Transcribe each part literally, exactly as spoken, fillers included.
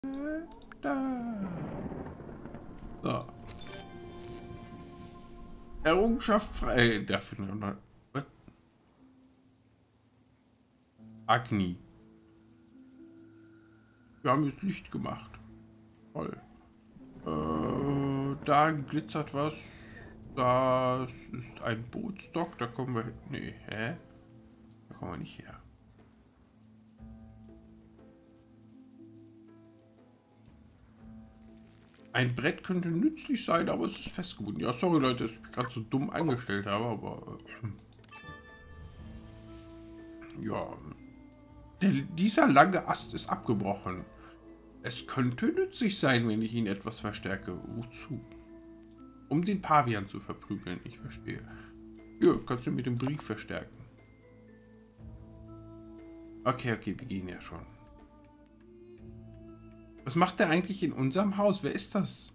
Da. So. Errungenschaft frei. Dafür noch. Was? Agni. Wir haben jetzt Licht gemacht. Toll. Äh, da glitzert was. Das ist ein Bootsdock. Da kommen wir. Nee, hä? Da kommen wir nicht her. Ein Brett könnte nützlich sein, aber es ist festgebunden. Ja, sorry Leute, dass ich mich gerade so dumm eingestellt habe, aber äh, ja. Der, dieser lange Ast ist abgebrochen. Es könnte nützlich sein, wenn ich ihn etwas verstärke. Wozu? Um den Pavian zu verprügeln, ich verstehe. Ja, kannst du mit dem Brief verstärken. Okay, okay, wir gehen ja schon. Was macht der eigentlich in unserem Haus? Wer ist das?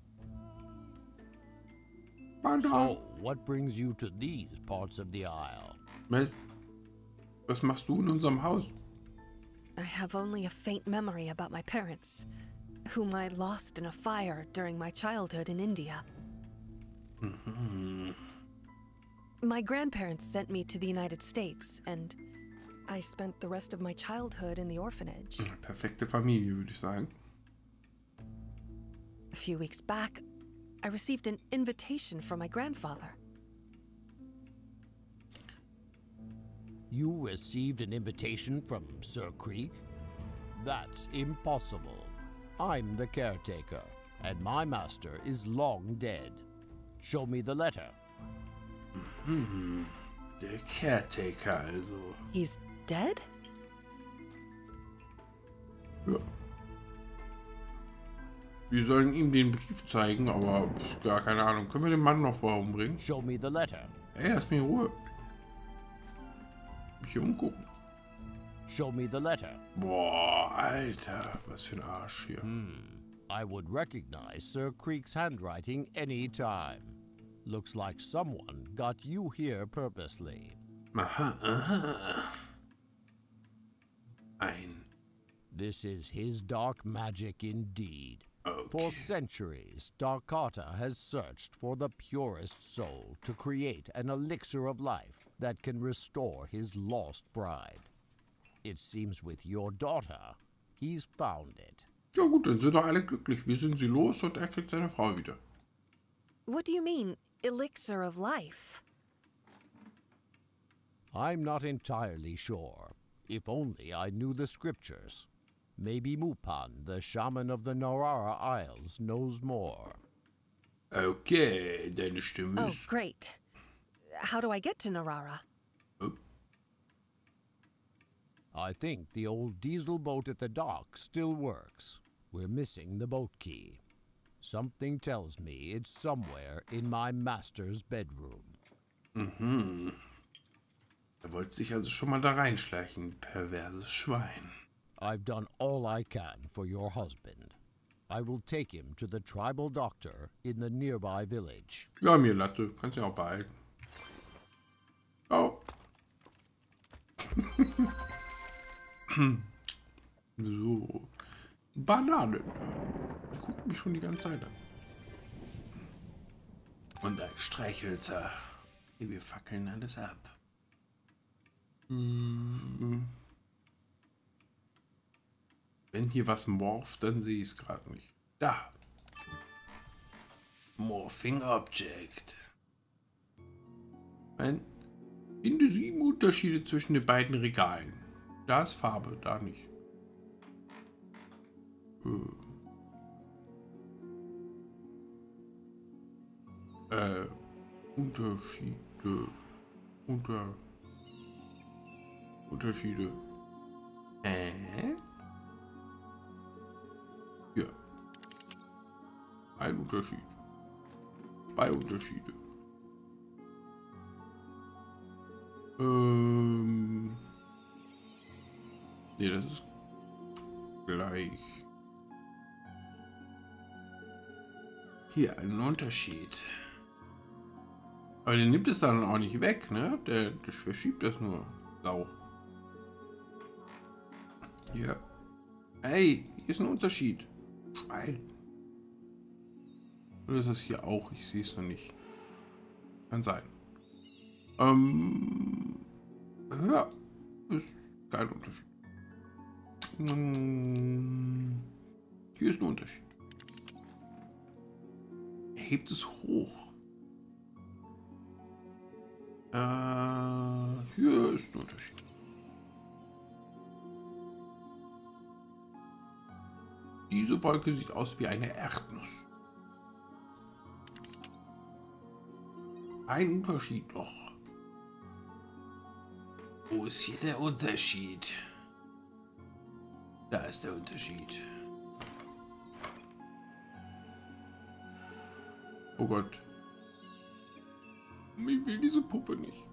So, what brings you to these parts of the isle? Was machst du in unserem Haus? I have only a faint memory about my parents, whom I lost in a fire during my childhood in India. Mhm. My grandparents sent me to the United States, and I spent the rest of my childhood in the orphanage. Perfekte Familie, würde ich sagen. A few weeks back, I received an invitation from my grandfather. You received an invitation from Sir Creek? That's impossible. I'm the caretaker, and my master is long dead. Show me the letter. Mhm. Der Caretaker, also. He's dead? Ja. Wir sollen ihm den Brief zeigen, aber pff, gar keine Ahnung. Können wir den Mann noch vorher umbringen? Show me the letter. Ey, lass mich in Ruhe. Mich hier umgucken. Show me the letter. Boah, Alter, was für ein Arsch hier. Hmm. I would recognize Sir Creek's handwriting any time. Looks like someone got you here purposely. Aha, aha. Ein. This is his dark magic indeed. Okay. For centuries, Darkata has searched for the purest soul to create an elixir of life that can restore his lost bride. It seems with your daughter, he's found it. Ja gut, dann sind doch alle glücklich. Wir sind sie los und er kriegt seine Frau wieder. What do you mean, elixir of life? I'm not entirely sure. If only I knew the scriptures. Maybe Mupan, the shaman of the Narara Isles, knows more. Okay, deine Stimme Oh, ist... great. How do I get to Narara? Oh. I think the old diesel boat at the dock still works. We're missing the boat key. Something tells me it's somewhere in my master's bedroom. Mhm. Er wollte sich also schon mal da reinschleichen, perverses Schwein. I've done all I can for your husband. I will take him to the tribal doctor in the nearby village. Ja, mir Latte. Kannst du auch behalten. Oh. So. Bananen. Ich gucke mich schon die ganze Zeit an. Und ein Streichhölzer. Wir fackeln alles ab. Hm. Wenn hier was morpht, dann sehe ich es gerade nicht. Da. Morphing Object. Ein Finde sieben Unterschiede zwischen den beiden Regalen. Da ist Farbe, da nicht. Äh, Unterschiede. Unter... Unterschiede. Äh? Ja. Ein Unterschied. Zwei Unterschiede. Ähm... Nee, das ist gleich. Hier, ein Unterschied. Aber der nimmt es dann auch nicht weg, ne? Der, der verschiebt das nur. Sau. Ja. Hey, hier ist ein Unterschied. Schwein. Oder ist das hier auch? Ich sehe es noch nicht. Kann sein. Ähm, ja, ist kein Unterschied. Hm, hier ist ein Unterschied. Er hebt es hoch. Äh, hier ist ein Unterschied. Diese Wolke sieht aus wie eine Erdnuss. Ein Unterschied doch. Wo ist hier der Unterschied? Da ist der Unterschied. Oh Gott. Ich will diese Puppe nicht.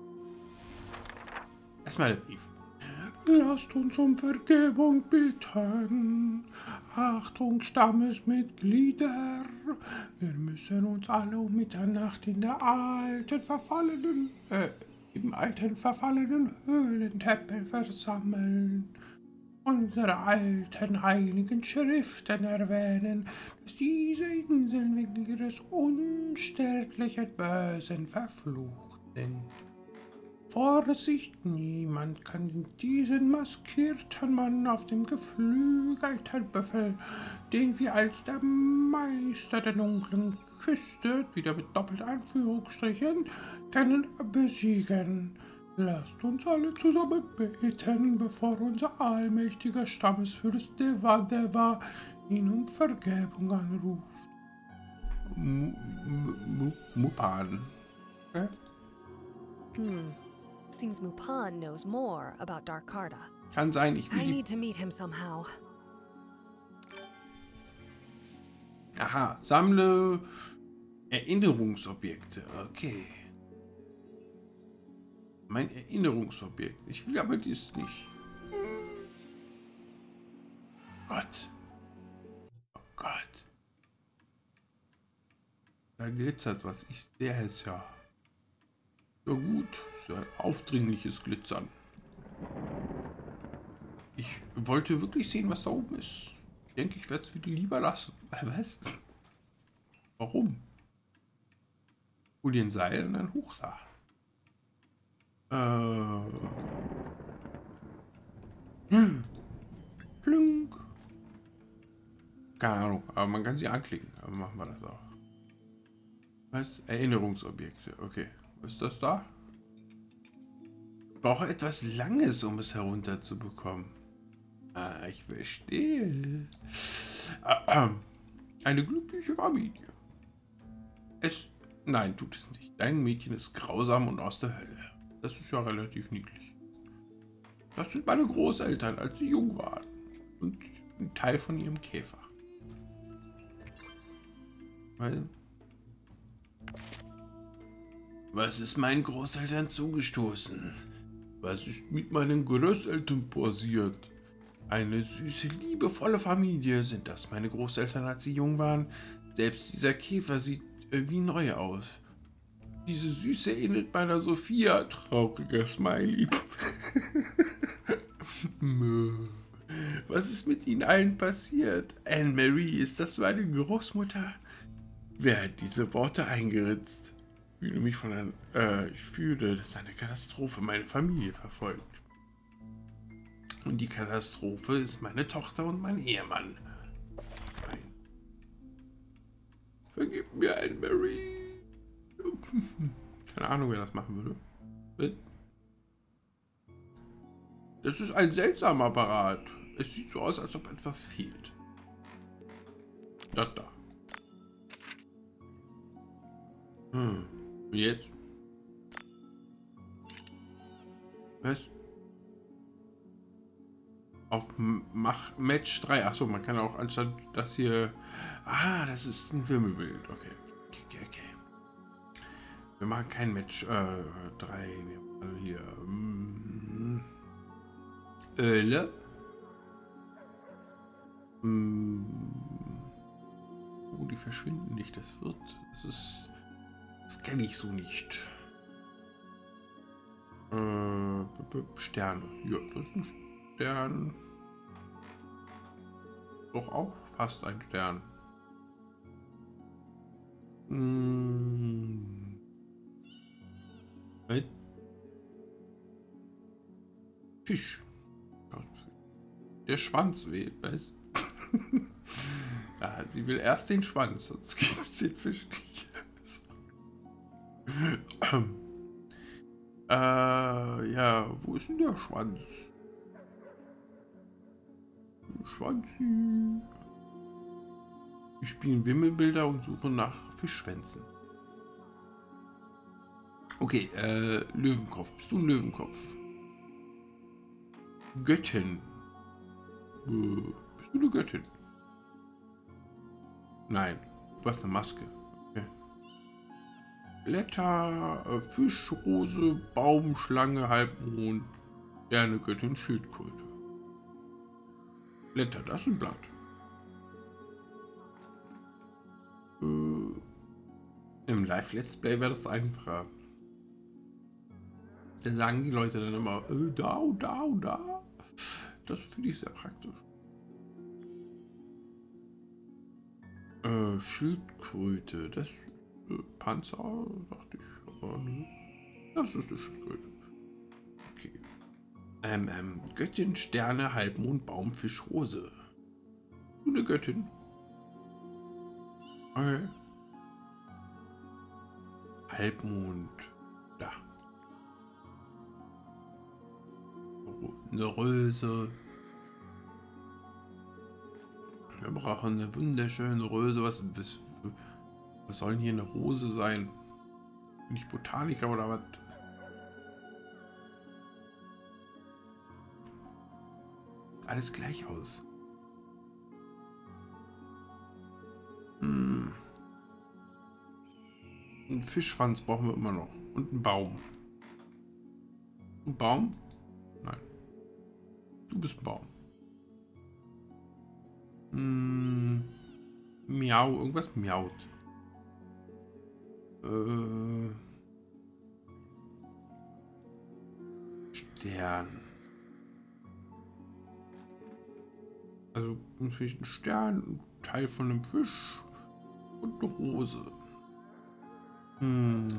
Erstmal der Brief. Lasst uns um Vergebung bitten. Achtung, Stammesmitglieder. Wir müssen uns alle um Mitternacht in der alten, verfallenen, äh, im alten, verfallenen Höhlentempel versammeln. Unsere alten heiligen Schriften erwähnen, dass diese Inseln wegen ihres unsterblichen Bösen verflucht sind. Vorsicht, niemand kann diesen maskierten Mann auf dem geflügelten Büffel, den wir als der Meister der dunklen Küste, wieder mit doppelten Anführungsstrichen, kennen, besiegen. Lasst uns alle zusammen beten, bevor unser allmächtiger Stammesfürst Deva Deva ihn um Vergebung anruft. Mupan. Okay. Hmm. Seems Mupan knows more about Darkarta. Kann sein, ich will I die... need to meet him somehow. Aha, sammle Erinnerungsobjekte. Okay. Mein Erinnerungsobjekt. Ich will aber dies nicht. Gott. Oh Gott. Da glitzert was. Ich sehe es ja. Ja gut. So ein aufdringliches Glitzern. Ich wollte wirklich sehen, was da oben ist. Ich denke, ich werde es wieder lieber lassen. Was? Warum? Hol dir ein Seil und dann hoch da. Äh. Hm. Plünk. Keine Ahnung, aber man kann sie anklicken. Aber machen wir das auch. Was? Erinnerungsobjekte. Okay. Was ist das da? Ich brauche etwas Langes, um es herunterzubekommen. Ah, ich verstehe. Eine glückliche Familie. Es. Nein, tut es nicht. Dein Mädchen ist grausam und aus der Hölle. Das ist ja relativ niedlich. Das sind meine Großeltern, als sie jung waren. Und ein Teil von ihrem Käfer. Weil. Was ist meinen Großeltern zugestoßen? Was ist mit meinen Großeltern passiert? Eine süße, liebevolle Familie sind das, meine Großeltern, als sie jung waren. Selbst dieser Käfer sieht äh, wie neu aus. Diese Süße ähnelt meiner Sophia. Trauriger Smiley. Was ist mit ihnen allen passiert? Anne-Marie, ist das meine Großmutter? Wer hat diese Worte eingeritzt? Ich fühle mich von ein, äh, ich fühle, dass eine Katastrophe meine Familie verfolgt. Und die Katastrophe ist meine Tochter und mein Ehemann. Nein. Vergib mir, Anne-Marie. Keine Ahnung, wer das machen würde. Das ist ein seltsamer Apparat. Es sieht so aus, als ob etwas fehlt. Das da. Hm. Und jetzt? Was? Auf Mach Match drei. Achso, man kann auch anstatt das hier... Ah, das ist ein Wimmelbild. Okay. Okay, okay. Wir machen kein Match äh, drei. Wir machen hier... Mm, Öle. Mm, oh, die verschwinden nicht. Das wird... Das ist... Das kenne ich so nicht. Äh, Sterne. Ja, das ist ein Stern. doch auch fast ein Stern. Hm. Fisch. Der Schwanz wählt, weißt du? Ja, sie will erst den Schwanz, sonst gibt es den Fisch nicht. äh, ja, wo ist denn der Schwanz? Schwanzi. Wir spielen Wimmelbilder und suchen nach Fischschwänzen. Okay, äh, Löwenkopf. Bist du ein Löwenkopf? Göttin. Äh, bist du eine Göttin? Nein, du hast eine Maske. Okay. Blätter, äh, Fisch, Rose, Baum, Schlange, Halbmond, Sterne, Göttin, Schildkröte. Blätter, das ist ein Blatt. Äh, Im Live-Let's Play wäre das einfacher. Da sagen die Leute dann immer, äh, da und da und da. Das finde ich sehr praktisch. Äh, Schildkröte, das äh, Panzer, dachte ich, aber ne. Das ist eine Schildkröte. Okay. Ähm, ähm, Göttin, Sterne, Halbmond, Baum, Fisch, Rose. Eine Göttin. Okay. Halbmond. Da. Eine Röse. Wir brauchen eine wunderschöne Röse. Was, was, was soll denn hier eine Rose sein? Bin ich Botaniker oder was? Alles gleich aus. Hm. Ein Fischschwanz brauchen wir immer noch. Und einen Baum. Ein Baum? Nein. Du bist ein Baum. Hm. Miau. Irgendwas miaut. Äh. Stern. Also natürlich ein Stern, ein Teil von einem Fisch und eine Rose. Hm.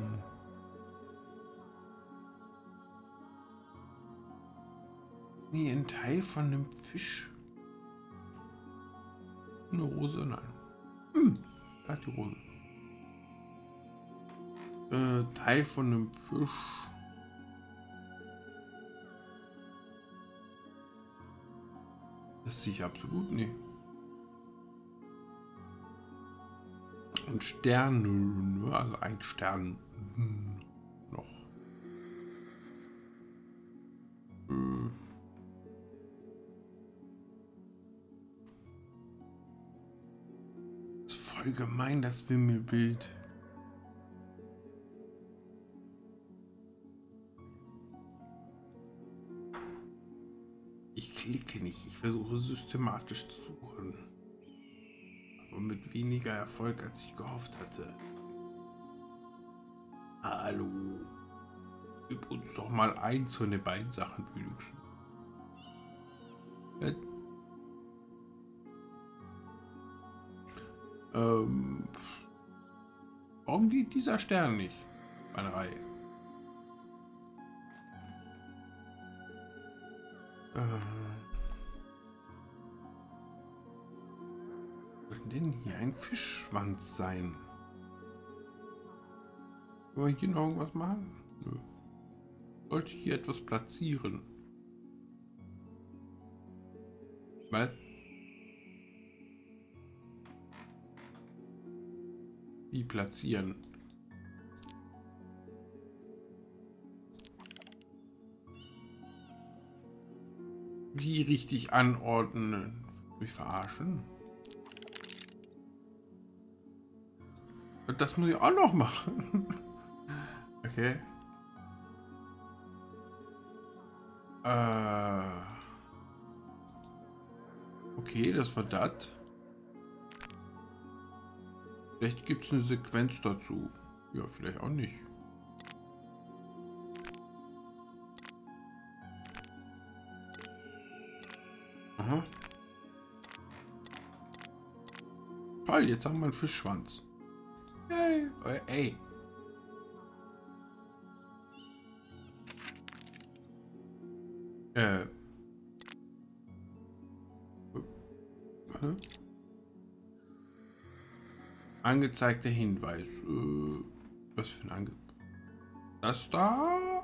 Nee, ein Teil von einem Fisch. Eine Rose, nein. Hm, da hat die Rose. Äh, Teil von einem Fisch. Das sehe ich absolut nicht. Und Stern, also ein Stern noch. Äh. Das ist voll gemein, das Wimmelbild. Ich klicke nicht, ich versuche systematisch zu suchen. Aber mit weniger Erfolg, als ich gehofft hatte. Hallo. Gib uns doch mal eins von den beiden Sachen wenigstens. Äh. Ähm. Warum geht dieser Stern nicht? Eine Reihe. Soll denn hier ein Fischschwanz sein? Wollen wir hier noch irgendwas machen? Nö. Sollte hier etwas platzieren? Was? Wie platzieren? Wie richtig anordnen? Mich verarschen? Das muss ich auch noch machen. Okay. Äh. Okay, das war das. Vielleicht gibt es eine Sequenz dazu. Ja, vielleicht auch nicht. Aha. Toll, jetzt haben wir einen Fischschwanz. Hey, äh, ey. Äh. Hä? Angezeigter Hinweis. Äh, was für ein Ange... Das da?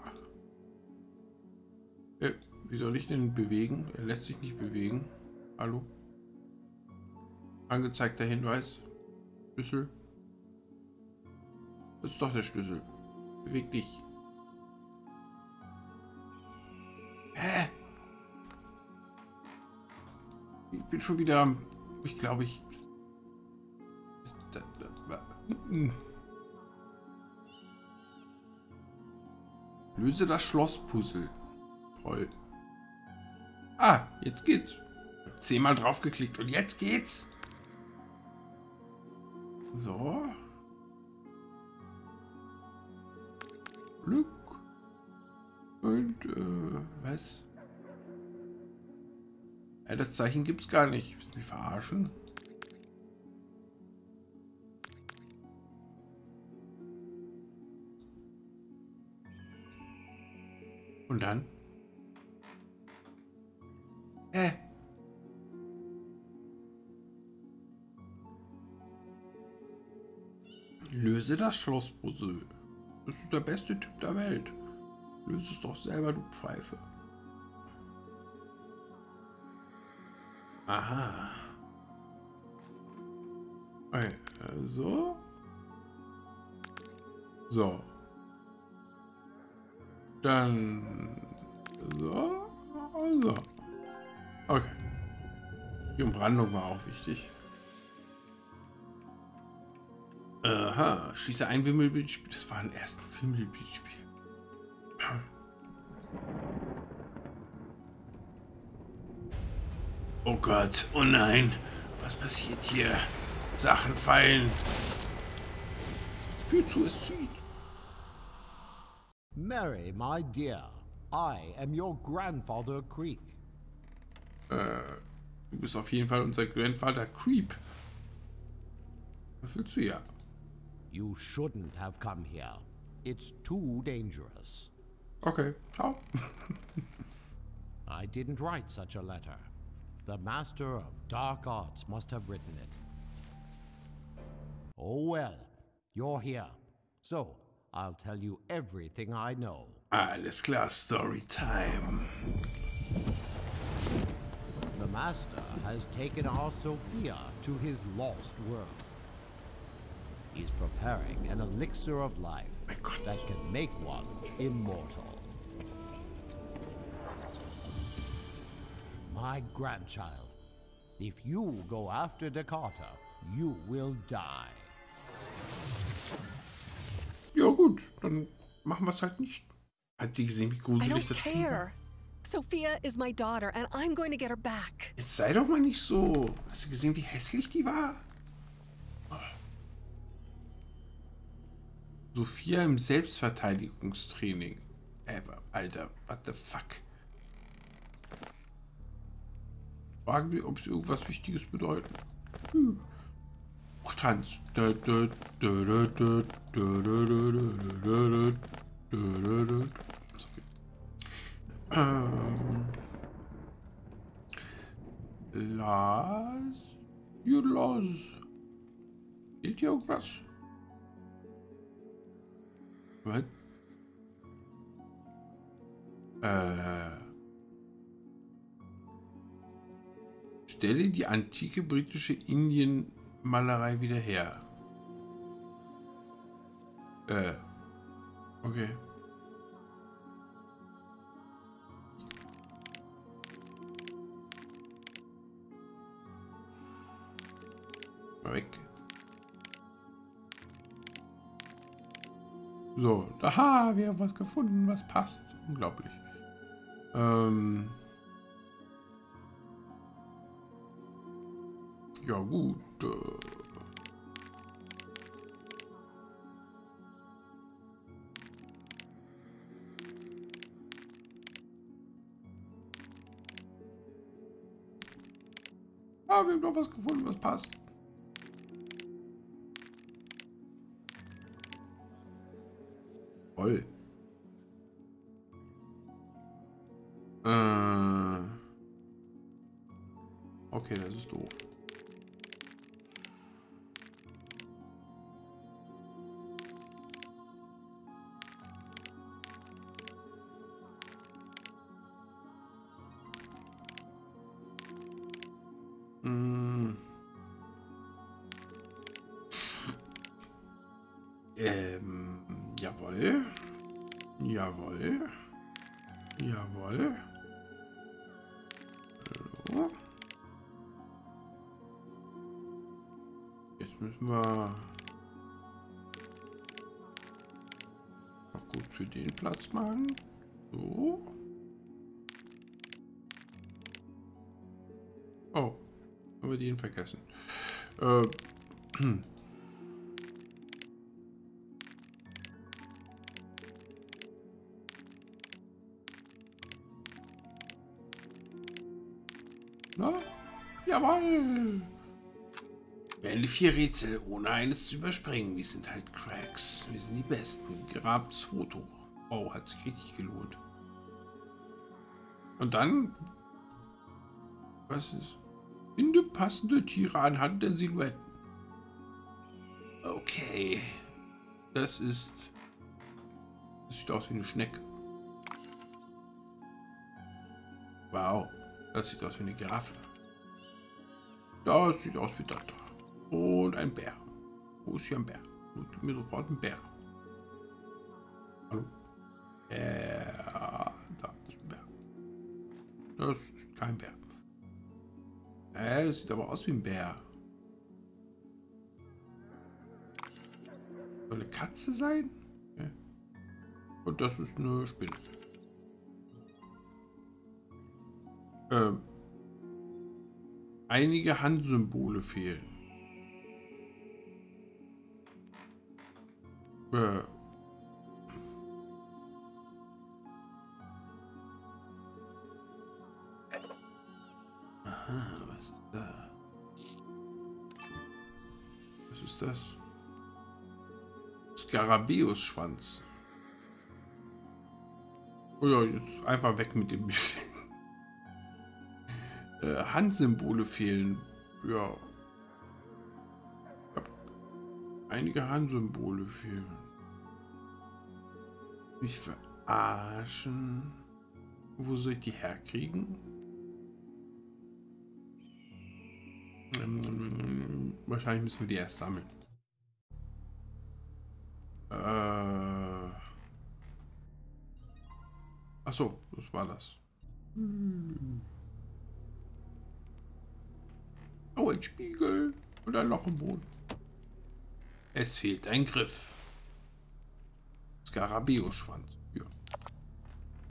Äh, wie soll ich denn bewegen? Er lässt sich nicht bewegen. Hallo? Angezeigter Hinweis. Schlüssel. Das ist doch der Schlüssel. Beweg dich. Hä? Ich bin schon wieder am... Ich glaube, ich... Da, da, da. Löse das Schlosspuzzle. Toll. Ah, jetzt geht's. Ich hab zehnmal drauf geklickt und jetzt geht's. So. Glück. Und, äh, was? Ja, das Zeichen gibt's gar nicht. Willst du mich verarschen? Und dann? Äh. Löse das Schlosspuzzle. Das ist der beste Typ der Welt. Löse es doch selber, du Pfeife. Aha. Okay, so. So. Dann so. So. Okay. Die Umbrandung war auch wichtig. Aha. Schließe ein Wimmelbildspiel. Das war ein erstes Wimmelbildspiel. Oh Gott. Oh nein. Was passiert hier? Sachen fallen. Viel zu es zieht. Mary, my dear, I am your grandfather Creek. Äh, du bist auf jeden Fall unser Grandfather Creep. Was willst du ja? You shouldn't have come here. It's too dangerous. Okay, ciao. I didn't write such a letter. The master of dark arts must have written it. Oh well, you're here. So, I'll tell you everything I know. Alles klar, Story time. The master has taken our Sophia to his lost world. He's preparing an elixir of life that can make one immortal. My grandchild, if you go after Dakota, you will die. Ja gut, dann machen wir es halt nicht. Hat die gesehen, wie I gruselig don't das Kind war? care. Sophia is my daughter, and I'm going to get her back. Jetzt sei doch mal nicht so. Hast du gesehen, wie hässlich die war? Oh. Sophia im Selbstverteidigungstraining. Äh, Alter, what the fuck? Fragen wir, ob sie irgendwas Wichtiges bedeuten. Hm. Ach, Tanz. Ähm. Las. Los. Fehlt hier irgendwas? Was? Äh. Stelle die antike britische Indienmalerei wieder her. Äh. Okay. Weg. So, aha, wir haben was gefunden, was passt. Unglaublich. Ähm. Ja gut. Äh. Ah, wir haben doch was gefunden, was passt. Voll. Äh. Okay, das ist doof. Mm. Ähm, jawohl. Jawohl. Jawohl. So. Jetzt müssen wir mal gut für den Platz machen. So. Oh, haben wir den vergessen. Äh, Na? Jawohl! Wähle vier Rätsel, ohne eines zu überspringen. Wir sind halt Cracks. Wir sind die Besten. Gerabtes Foto. Oh, hat sich richtig gelohnt. Und dann... Was ist? Finde passende Tiere anhand der Silhouetten. Okay. Das ist... Das sieht aus wie eine Schnecke. Wow. Das sieht aus wie eine Giraffe. Das sieht aus wie das da. Und ein Bär. Wo ist hier ein Bär? Gib mir sofort ein Bär. Hallo? Äh, da ist ein Bär. Das ist kein Bär. Äh, das sieht aber aus wie ein Bär. Soll eine Katze sein? Ja. Und das ist eine Spinne. Ähm, einige Handsymbole fehlen. Äh, Aha, was ist da? Was ist das? Skarabäus-Schwanz. Oh ja, jetzt einfach weg mit dem Bild. Äh, Handsymbole fehlen. Ja. ja. Einige Handsymbole fehlen. Mich verarschen. Wo soll ich die herkriegen? Ähm, wahrscheinlich müssen wir die erst sammeln. Äh. Ach so, das war das. Hm. Oh, ein Spiegel und ein Loch im Boden. Es fehlt ein Griff. Skarabäus-Schwanz.